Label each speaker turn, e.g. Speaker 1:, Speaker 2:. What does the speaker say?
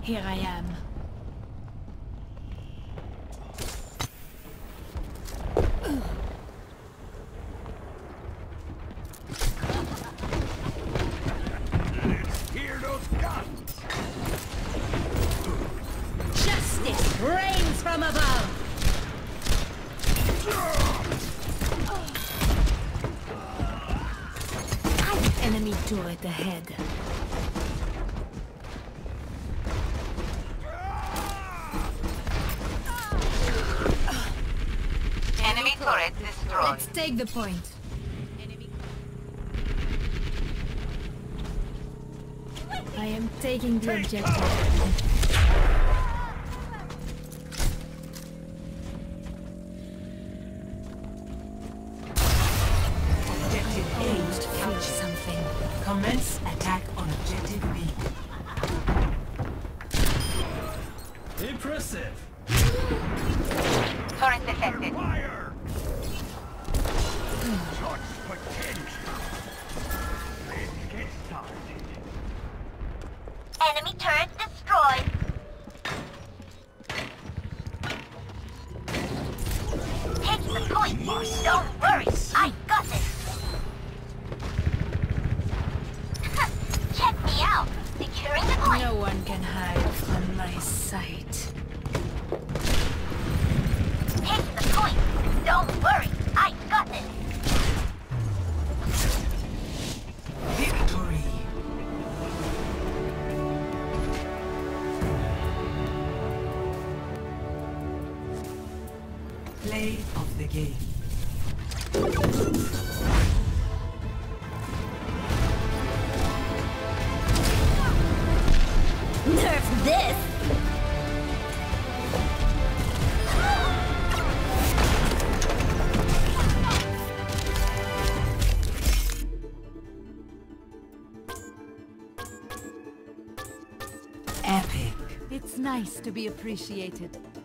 Speaker 1: Here I am.
Speaker 2: Let's hear those guns!
Speaker 1: Justice reigns from above! Enemy turret ahead.
Speaker 3: Enemy turret destroyed.
Speaker 1: Let's take the point. I am taking the objective.
Speaker 4: Objective A captured.
Speaker 1: Something.
Speaker 4: Commence attack on Objective B.
Speaker 2: Impressive!
Speaker 3: Turret detected.
Speaker 2: Fire! Such potential! Let's get started.
Speaker 3: Enemy turret destroyed. Take the point. Don't worry, I got it. Check me out. Securing the point.
Speaker 1: No one can hide from my sight.
Speaker 3: Take the point. Don't worry, I got it.
Speaker 4: Victory! Play of the game.
Speaker 1: Nerf this!
Speaker 4: Epic.
Speaker 1: It's nice to be appreciated.